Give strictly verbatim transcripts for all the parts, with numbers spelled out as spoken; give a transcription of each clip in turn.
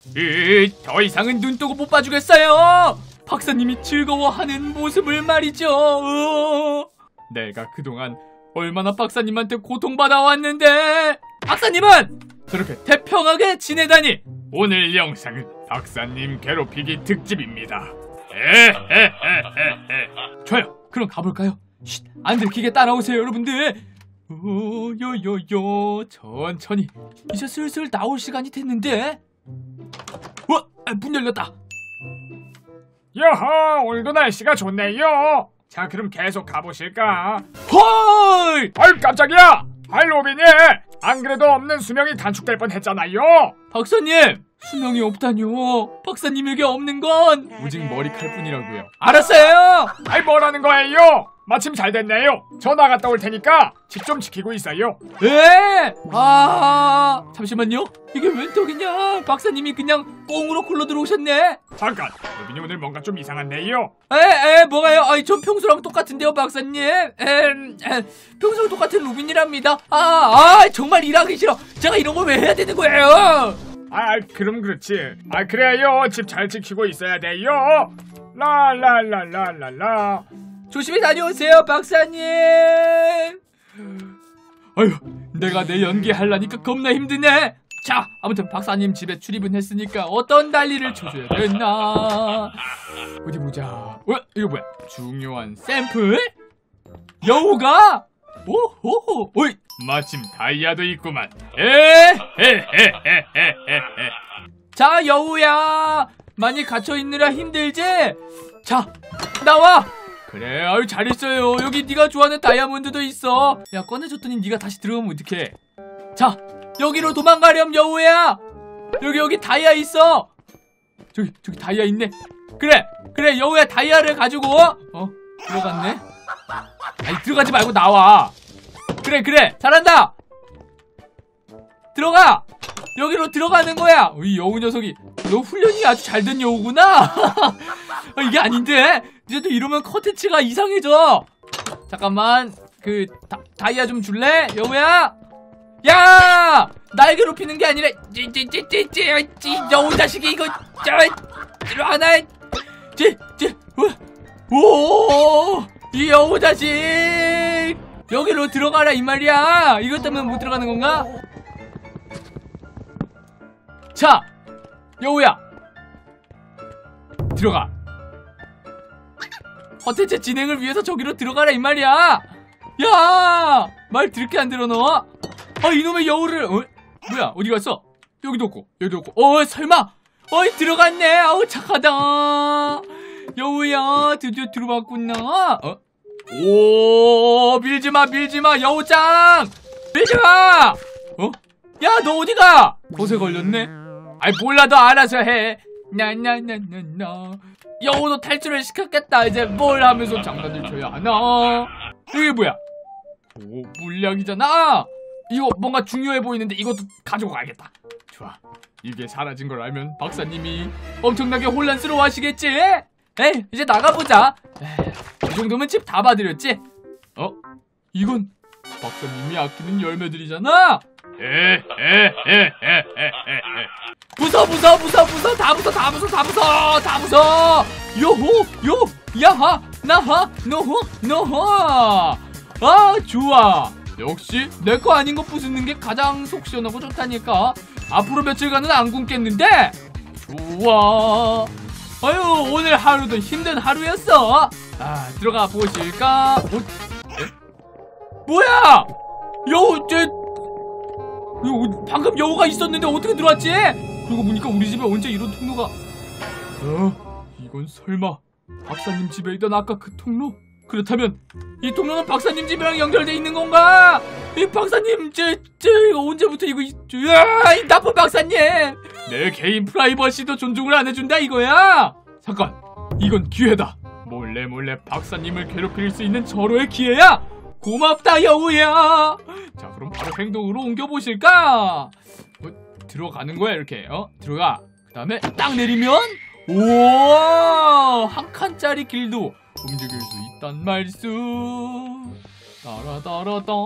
으, 더 이상은 눈 뜨고 못 봐주겠어요. 박사님이 즐거워하는 모습을 말이죠. 어, 내가 그동안 얼마나 박사님한테 고통받아 왔는데. 박사님은 저렇게 태평하게 지내다니. 오늘 영상은 박사님 괴롭히기 특집입니다. 에헤헤헤헤. 좋아요, 그럼 가볼까요? 쉿, 안 들키게 따라오세요 여러분들. 요요요, 천천히. 이제 슬슬 나올 시간이 됐는데. 어? 문 열렸다. 여허, 오늘도 날씨가 좋네요. 자, 그럼 계속 가보실까? 헐! 아유, 깜짝이야! 아이, 로빈이! 안 그래도 없는 수명이 단축될 뻔 했잖아요. 박사님! 수명이 없다뇨. 박사님에게 없는 건 오직 머리칼뿐이라고요. 알았어요! 아이, 뭐라는 거예요? 마침 잘 됐네요. 저 나갔다 올 테니까 집 좀 지키고 있어요. 에? 아, 잠시만요. 이게 웬 떡이냐? 박사님이 그냥 꽁으로 굴러 들어오셨네. 잠깐, 로빈이 오늘 뭔가 좀 이상한데요. 에, 에, 뭐가요? 아이, 전 평소랑 똑같은데요, 박사님. 에, 에, 평소랑 똑같은 로빈이랍니다. 아, 아, 정말 일하기 싫어. 제가 이런 걸 왜 해야 되는 거예요? 아, 그럼 그렇지. 아, 그래요. 집 잘 지키고 있어야 돼요. 라라라라라라. 조심히 다녀오세요, 박사님. 아휴, 내가 내 연기 하려니까 겁나 힘드네. 자, 아무튼 박사님 집에 출입은 했으니까 어떤 난리를 쳐줘야 되나. 어디 보자. 어? 이거 뭐야? 중요한 샘플? 여우가? 오호호. 어이, 마침 다이아도 있구만. 에헤헤헤헤헤. 자, 여우야, 많이 갇혀있느라 힘들지? 자, 나와. 그래, 아유, 잘했어요. 여기 네가 좋아하는 다이아몬드도 있어. 야, 꺼내줬더니 네가 다시 들어가면 어떡해. 자, 여기로 도망가렴, 여우야. 여기 여기 다이아 있어. 저기 저기 다이아 있네. 그래 그래, 여우야, 다이아를 가지고. 어? 들어갔네. 아니, 들어가지 말고 나와. 그래 그래, 잘한다. 들어가. 여기로 들어가는 거야. 이 여우 녀석이, 너 훈련이 아주 잘된 여우구나. 아, 이게 아닌데. 이제 또 이러면 컨텐츠가 이상해져. 잠깐만, 그 다, 다이아 좀 줄래? 여우야? 야! 날 괴롭히는 게 아니라 찌찌찌찌찌 여우 자식이 이거 저 하나 찌찌 오! 이 여우 자식! 여기로 들어가라 이 말이야. 이것 때문에 못 들어가는 건가? 자, 여우야, 들어가. 컨텐츠 진행을 위해서 저기로 들어가라 이 말이야. 야! 말 들게 안 들어 너? 아, 이놈의 여우를. 어? 뭐야, 어디 갔어? 여기도 없고 여기도 없고. 어, 설마. 어이, 들어갔네. 아우, 착하다. 여우야, 드디어 들어왔구나. 어? 오, 밀지마 밀지마 여우짱, 밀지마. 어? 야, 너 어디가? 곳에 걸렸네. 아이, 몰라, 너 알아서 해. 나나나나나. 여우도 탈출을 시켰겠다. 이제 뭘 하면서 장난을 쳐야 하나. 이게 뭐야? 오, 물약이잖아. 이거 뭔가 중요해 보이는데 이것도 가지고 가야겠다. 좋아, 이게 사라진 걸 알면 박사님이 엄청나게 혼란스러워 하시겠지? 에이, 이제 나가보자. 에이, 이 정도면 집 다 봐드렸지? 어? 이건 박사님이 아끼는 열매들이잖아. 에에에에에에에. 부숴 부숴 부숴 부숴, 다 부숴 다 부숴 다 부숴 다 부숴. 요호 요 야하 나하 노호 노호. 아, 좋아. 역시 내 거 아닌 거 부수는 게 가장 속 시원하고 좋다니까. 앞으로 며칠간은 안 굶겠는데? 좋아. 아유, 오늘 하루도 힘든 하루였어. 아, 들어가 보실까? 어? 에? 뭐야? 여우, 쟤 여우, 방금 여우가 있었는데 어떻게 들어왔지? 그러고 보니까 우리 집에 언제 이런 통로가. 어? 이건 설마 박사님 집에 있던 아까 그 통로? 그렇다면 이 통로는 박사님 집이랑 연결돼 있는 건가? 이 박사님, 저, 저, 이거 언제부터 이거, 으아, 이 나쁜 박사님! 내 개인 프라이버시도 존중을 안 해준다 이거야? 잠깐, 이건 기회다. 몰래 몰래 박사님을 괴롭힐 수 있는 절호의 기회야. 고맙다 여우야. 자, 그럼 바로 행동으로 옮겨보실까? 어, 들어가는 거야 이렇게. 어? 들어가. 그 다음에 딱 내리면, 우와, 한 칸짜리 길도 움직일 수 있단 말씀. 따라따라따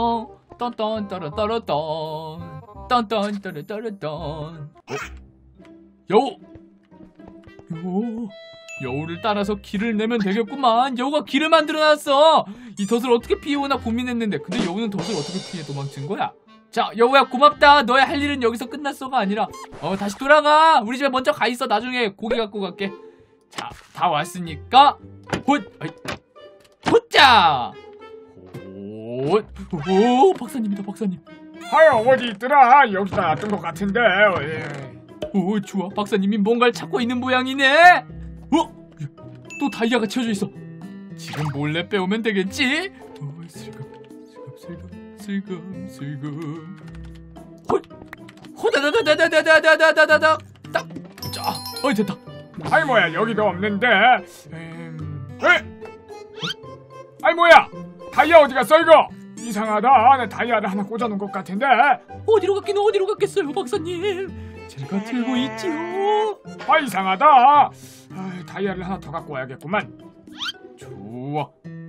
딴딴따라따라따 딴딴따라따라따. 어? 여우! 여우! 여우를 따라서 길을 내면 되겠구만. 여우가 길을 만들어놨어. 이 덫을 어떻게 피해오나 고민했는데 근데 여우는 덫을 어떻게 피해 도망친 거야? 자, 여우야 고맙다. 너의 할 일은 여기서 끝났어가 아니라 어 다시 돌아가. 우리 집에 먼저 가 있어. 나중에 고기 갖고 갈게. 자, 다 왔으니까 훗! 아이, 훗자! 훗! 오, 박사님이다, 박사님. 아유, 어디 있더라? 여기다 놔둔 것 같은데. 오, 좋아. 박사님이 뭔가를 찾고 있는 모양이네. 어? 또 다이아가 채워져 있어. 지금 몰래 빼오면 되겠지? 어, 슬금, 슬금, 슬금, 슬금. 홀, 호다다다다다다다다다다다. 딱, 자, 어이 됐다. 아이 뭐야, 여기도 없는데. 음... 에? 아이 뭐야, 다이아 어디 갔어 이거? 이상하다. 내 다이아를 하나 꽂아놓은 것 같은데. 어디로 갔긴 어디로 갔겠어요, 박사님? 제가 들고 있지요. 아, 이상하다. 아, 다이아를 하나 더 갖고 와야겠구만. 좋아.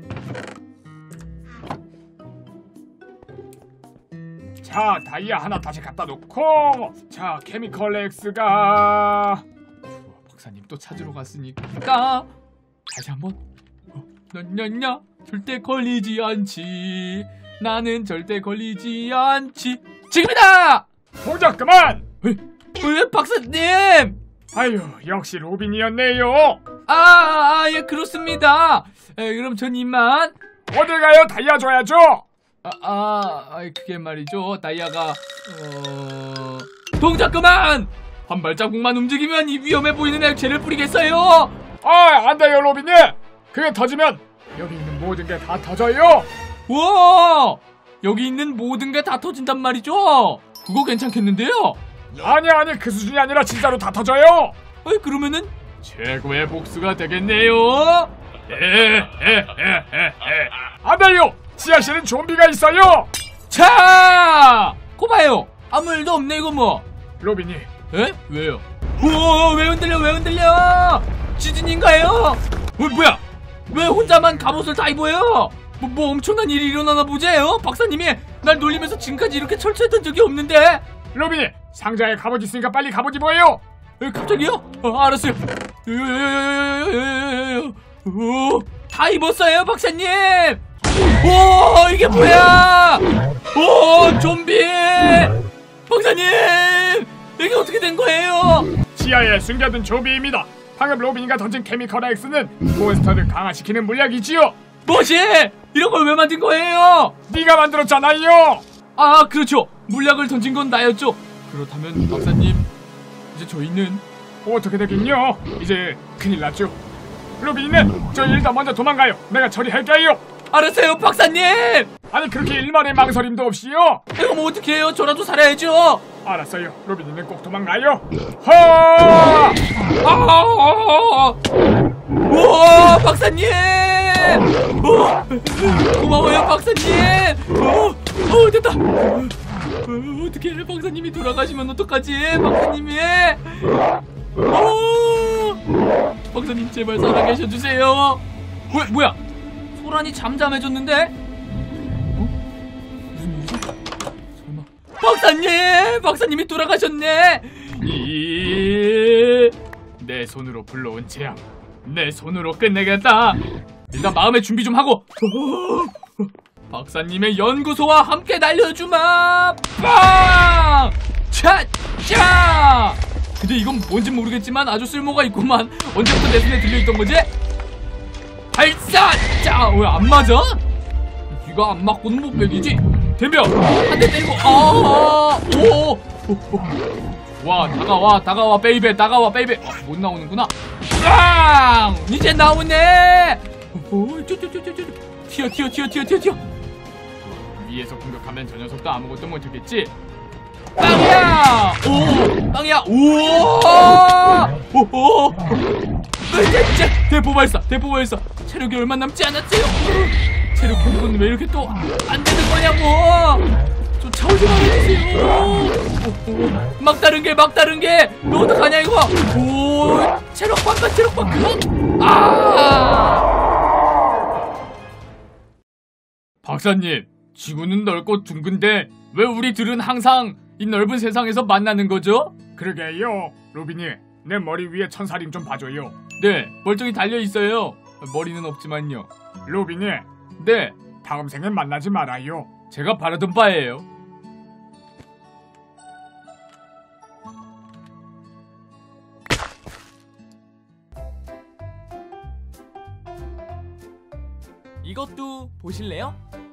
자, 다이아 하나 다시 갖다 놓고. 자, 케미컬 X가. 좋아, 박사님 또 찾으러 갔으니까 다시 한번. 어, 냐냐냐, 절대 걸리지 않지. 나는 절대 걸리지 않지. 지금이다. 동작 그만. 왜, 왜 박사님? 아유, 역시 로빈이었네요. 아, 아, 아, 예, 그렇습니다. 에, 그럼 전 이만. 어딜 가요? 다이아 줘야죠. 아, 아, 아, 그게 말이죠. 다이아가 어... 동작 그만! 한 발자국만 움직이면 이 위험해 보이는 액체를 뿌리겠어요. 아, 안 돼요, 로빈님. 그게 터지면 여기 있는 모든 게 다 터져요. 우와! 여기 있는 모든 게 다 터진단 말이죠? 그거 괜찮겠는데요? 아니 아니, 그 수준이 아니라 진짜로 다 터져요. 어이, 그러면은 최고의 복수가 되겠네요. 에에에에에 안 돼요. 지하실은 좀비가 있어요. 자! 고봐요. 아무 일도 없네 이거 뭐. 로빈이. 에? 왜요? 우와, 왜 흔들려 왜 흔들려? 지진인가요? 어, 뭐야? 왜 혼자만 갑옷을 다 입어요? 뭐, 뭐 엄청난 일이 일어나나 보제요? 박사님이 날 놀리면서 지금까지 이렇게 철저했던 적이 없는데. 로빈이, 상자에 갑옷 있으니까 빨리 갑옷 입어요. 에, 갑자기요? 어, 알았어요. 오, 다 입었어요 박사님. 오, 이게 뭐야? 오, 좀비. 박사님, 이게 어떻게 된 거예요? 지하에 숨겨둔 좀비입니다. 방금 로빈이가 던진 케미컬 X는 몬스터를 강화시키는 물약이지요. 뭐지? 이런 걸 왜 만든 거예요? 네가 만들었잖아요. 아, 그렇죠. 물약을 던진 건 나였죠. 그렇다면 박사님, 이제 저희는 어떻게 되긴요? 이제 큰일 났죠. 로빈이는 저 일단 먼저 도망가요. 내가 처리할게요. 알았어요 박사님. 아니, 그렇게 일말의 망설임도 없이요. 이거 뭐 어떻게 해요? 저라도 살아야죠. 알았어요. 로빈이는 꼭 도망가요. 하! 아! 우와, 박사님! 어, 고마워요, 박사님! 어, 어, 됐다! 어, 어떡해, 박사님이 돌아가시면 어떡하지? 박사님이! 어, 박사님, 제발 살아계셔주세요! 왜, 뭐야? 소란이 잠잠해졌는데? 어? 무슨 일이지? 설마. 박사님! 박사님이 돌아가셨네! 이... 내 손으로 불러온 재앙, 내 손으로 끝내겠다. 일단 마음의 준비 좀 하고. 박사님의 연구소와 함께 날려주마. 빵! 차짜! 근데 이건 뭔지 모르겠지만 아주 쓸모가 있구만. 언제부터 내 손에 들려있던 거지? 발사! 짜! 왜 안 맞아? 네가 안 맞고는 못 베기지? 덤벼! 한 대 때리고. 아! 오! 오! 와, 다가와, 다가와, 베이베, 다가와, 베이베. 아, 못 나오는구나. 빵! 이제 나오네. 오, 쭈쭈쭈쭈쭈. 튀어, 튀어, 튀어, 튀어, 튀어, 튀어. 위에서 공격하면 저 녀석도 아무것도 못하겠지. 빵이야! 오, 빵이야! 우와! 오호! 진짜 대포 발사, 대포 발사. 체력이 얼마 남지 않았어요. 체력 공부는 왜 이렇게 또 안 되는 거냐고. 쫓아오지 말아주세요. 막다른 게 막다른 게 너 어떡하냐 이거. 오, 체력 방가 체력 방가. 아! 박사님, 지구는 넓고 둥근데 왜 우리들은 항상 이 넓은 세상에서 만나는 거죠? 그러게요. 로빈이 내 머리 위에 천사링 좀 봐줘요. 네, 멀쩡히 달려있어요. 머리는 없지만요. 로빈이 네, 다음 생엔 만나지 말아요. 제가 바라던 바예요. 이것도 보실래요?